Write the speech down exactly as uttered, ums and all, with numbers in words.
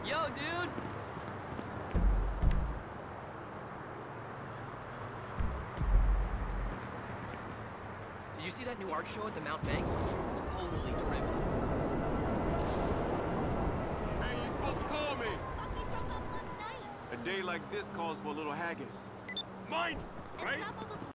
Yo, dude! Did you see that new art show at the Mount Bank? Totally derivative. Hey, you supposed to call me! A day like this calls for a little haggis. Mine! Right?